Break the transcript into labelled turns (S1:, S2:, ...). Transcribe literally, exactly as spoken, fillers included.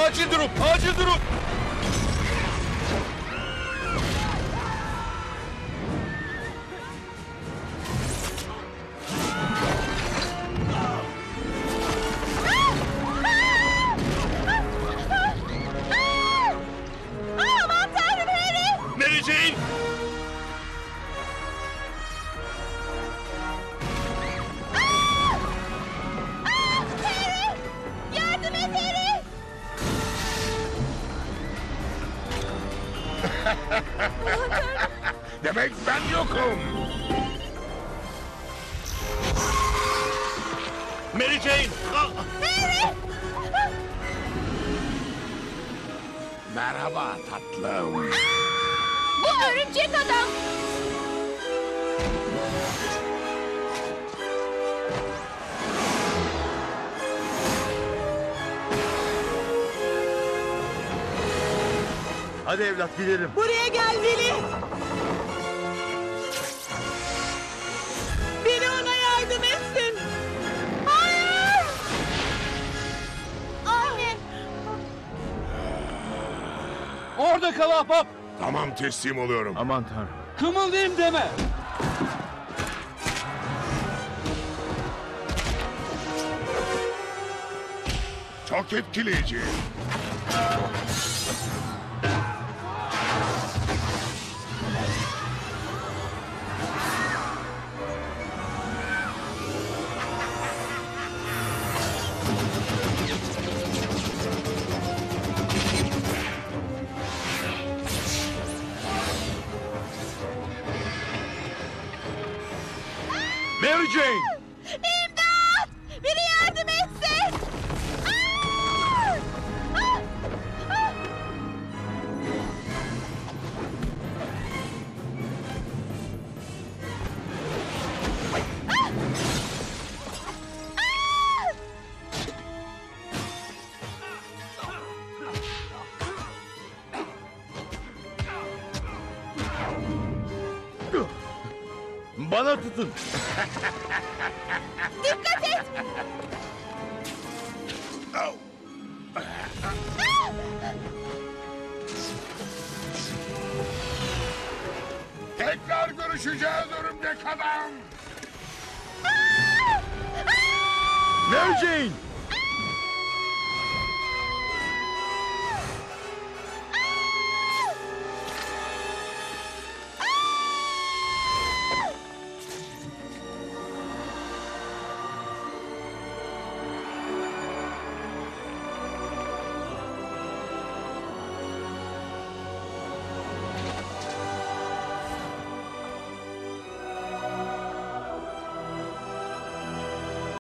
S1: Acil durum, acil durum.
S2: Aman tanrım Harry!
S1: Mary Jane!
S2: Harry! Yardım et Harry!
S3: Demek ben yokum.
S1: Mary Jane! Ah!
S2: Harry!
S3: Merhaba tatlım.
S2: Bu örümcek adam!
S1: Hadi evlat gidelim.
S4: Buraya gel Willy. Biri ona yardım etsin.
S2: Hayır! Anne!
S1: Orada kal ahbap.
S3: Tamam, teslim oluyorum.
S1: Aman tanrım. Kımıldayım deme.
S3: Çok etkileyici.
S1: Mary Jane!
S2: İmdat! Biri yardım etsin! Aa! Ah! Ah!
S1: Bana tutun.
S2: Dikkat et!
S3: Tekrar görüşeceğiz örümcek adam.
S1: Mary Jane!